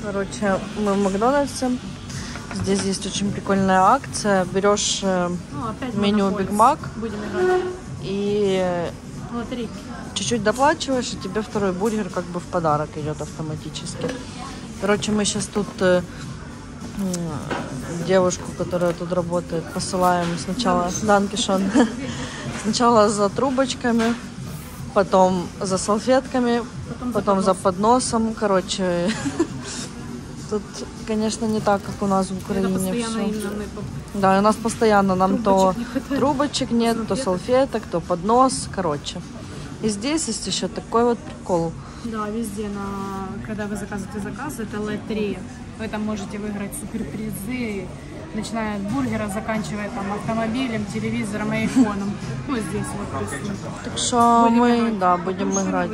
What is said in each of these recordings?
Короче, мы в Макдональдсе. Здесь есть очень прикольная акция. Берешь меню Big Mac и чуть-чуть доплачиваешь, и тебе второй бургер как бы в подарок идет автоматически. Короче, мы сейчас тут девушку, которая тут работает, посылаем сначала Данкишон. Сначала за трубочками, потом за салфетками, потом за подносом. Короче, тут, конечно, не так, как у нас в Украине все. Да, у нас постоянно нам то трубочек нет, то салфеток, то поднос. Короче. И здесь есть еще такой вот прикол. Да, везде, когда вы заказываете заказ, это лотерея. Вы там можете выиграть суперпризы, начиная от бургера, заканчивая там автомобилем, телевизором, айфоном. Ну, здесь вот рисуют. Так что мы, да, будем играть.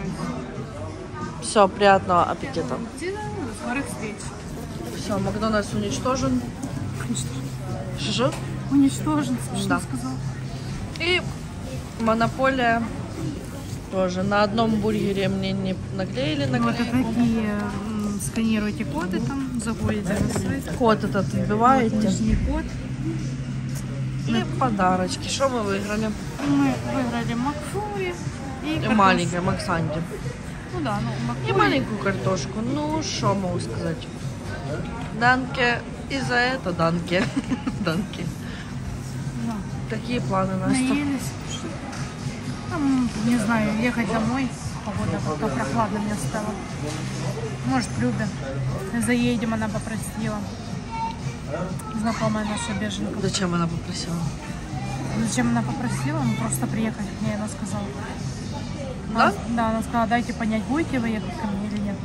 Все, приятного аппетита. До скорых встреч. Все, Макдональдс уничтожен. Что? Уничтожен, да. Сказал. И Монополия тоже. На одном бургере мне не наклеили наклейку. Вот такие, сканируйте коды там, заходите на сайт. Код этот вбиваете. Лишний код. И подарочки. Что мы выиграли? Мы выиграли Макфлури и маленькая Максанди. Ну да, ну Макфлури. И маленькую картошку. Ну, что могу сказать? Данке. И за это данке. Данке. Да. Такие планы, Настя. Наелись. Там, не знаю, ехать домой. Погода как-то прохладно мне стало. Может, любим. Заедем, она попросила. Знакомая наша беженка. Зачем она попросила? Зачем она попросила? Ну, просто приехать к ней, она сказала. Да? Да, она сказала, дайте понять, будете вы ехать ко мне или нет.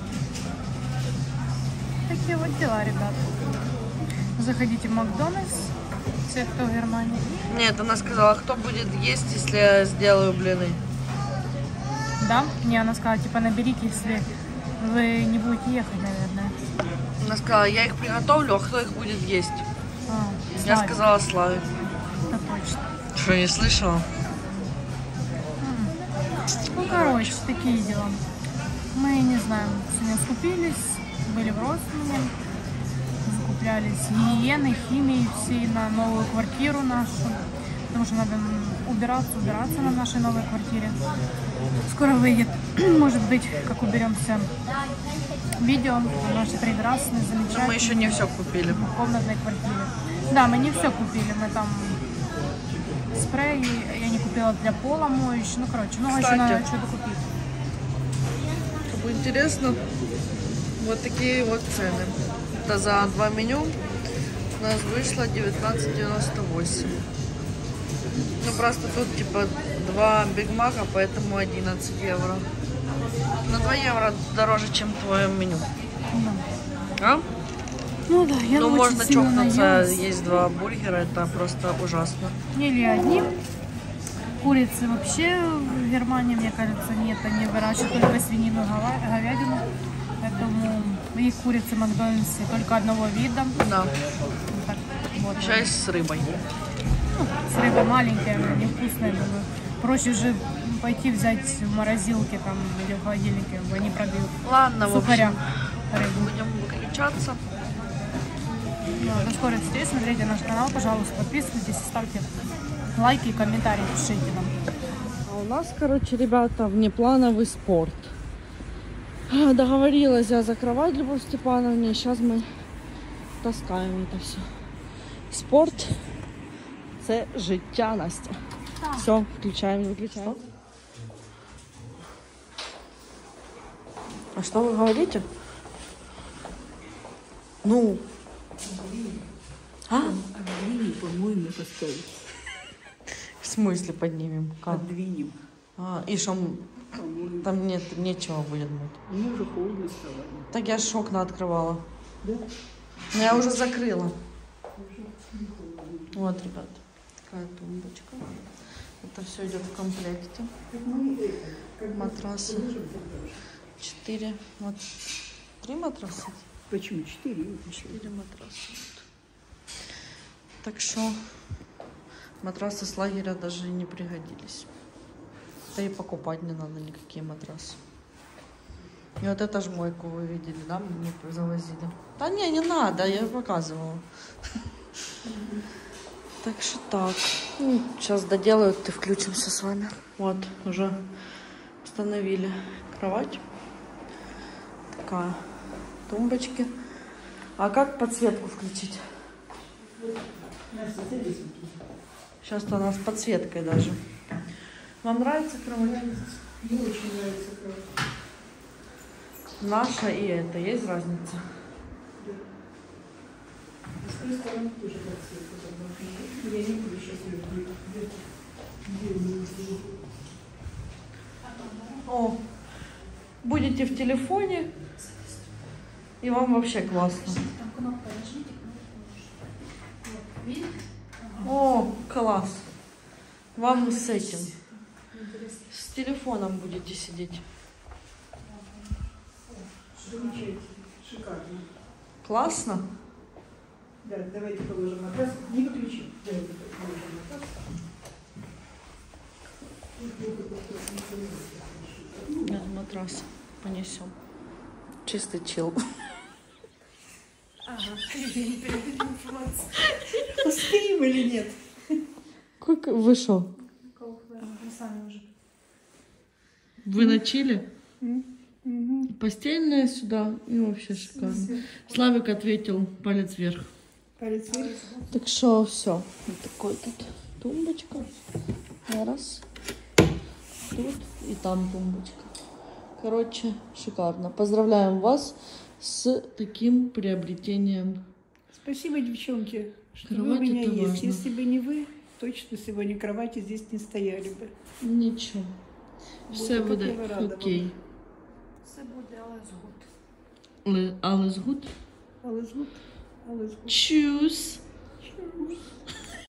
Такие вот дела, ребят. Заходите в Макдональдс, все, кто в Германии. Нет, она сказала, кто будет есть, если я сделаю блины. Да? Не, она сказала, типа, наберите, если вы не будете ехать, наверное. Она сказала, я их приготовлю, а кто их будет есть? Я Славик. сказала Славе. Это точно. Что, не слышала? Ну, короче, такие дела. Мы, не знаю, сегодня скупились, были в Росмане, закуплялись гигиеной, химией всей на новую квартиру нашу. Потому что надо убираться на нашей новой квартире. Скоро выйдет, может быть, как уберемся, видео нашей прекрасной, замечательной. Мы еще не все купили. В комнатной квартире. Да, мы не все купили, мы там спрей, я не купила для пола моющий, ну, короче, ну, еще надо что-то купить. Чтобы интересно, вот такие вот цены. Это за 2 меню у нас вышло 19,98. Ну, просто тут, типа, 2 Биг Мака, поэтому 11 евро. На 2 евро дороже, чем твое меню. Да. А? Ну да, я можно чокнуться, наелась. есть 2 бургера, это просто ужасно. Или одни. Курицы вообще в Германии, мне кажется, нет, они выращивают только свинину и говядину. Поэтому их курицы в Макдональдсе только одного вида. Да. Так, вот. Еще есть с рыбой. Ну, с рыбой маленькая, невкусная, думаю. Проще же пойти взять в морозилке там или в холодильнике, они продают. Ладно, сухаря, в общем, рыбу. будем выключаться. Да, до скорых встреч, смотрите наш канал, пожалуйста, подписывайтесь, ставьте лайки и комментарии, пишите нам. А у нас, короче, ребята, внеплановый спорт. Договорилась я за кровать Любовь Степановне, сейчас мы таскаем это все. Спорт – це життя, Настя. Все, включаем, выключаем. А что вы говорите? Ну. А? Отдвинем, по-моему, поставить. В смысле поднимем? Как? Отдвинем. И что, там нет, нечего будет мыть. Мне уже холодно стало. Так я ж окна открывала. Да? Но я уже закрыла. Вот, ребят, такая тумбочка. Это все идет в комплекте. Матрасы. 4. Вот. 3 матраса? Почему? 4. 4 матраса. Так что матрасы с лагеря даже не пригодились. Да и покупать не надо никакие матрасы. И вот это ж мойку вы видели, да? Мы завозили. Да не надо, я показывала. Так что так. Ну, сейчас доделают и включимся с вами. Вот, уже установили кровать. Такая. Тумбочки. А как подсветку включить? Сейчас-то у нас с подсветкой даже. Вам нравится кровать? Мне очень нравится кровать. Наша и это. Есть разница? С той стороны тоже подсветка. Я не буду сейчас ее где. О, будете в телефоне, и вам вообще классно. Там кнопка, нажмите кнопку. Видите? О, класс. Вам с этим. С телефоном будете сидеть. Замечательно. Шикарно. Классно? Да, давайте положим матрас. Не выключи. Давайте положим матрас. Сейчас матрас понесем. Чистый чил. Ага, я не передаю информацию. Успеем или нет? Как вы шо? Вы сами уже. Вы на чили? Постельная сюда и вообще шикарно. Славик ответил палец вверх. Палец вверх. Так что все. Вот такой тут тумбочка. Раз. Тут и там тумбочка. Короче, шикарно. Поздравляем вас с таким приобретением. Спасибо, девчонки, что Кровать вы у меня это есть. важно. Если бы не вы, точно сегодня кровати здесь не стояли бы. Нічого. Все Боже, буде як я рада окей. Все буде, але згод. Alles gut? Alles gut. Alles gut. Tschüss.